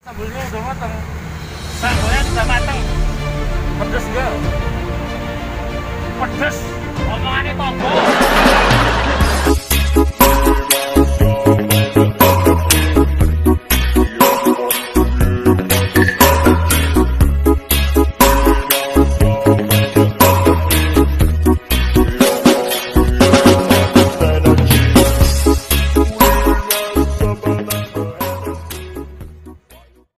Sambelnya udah matang. Sambelnya sudah matang. Pedes enggak? Pedes. Omongannya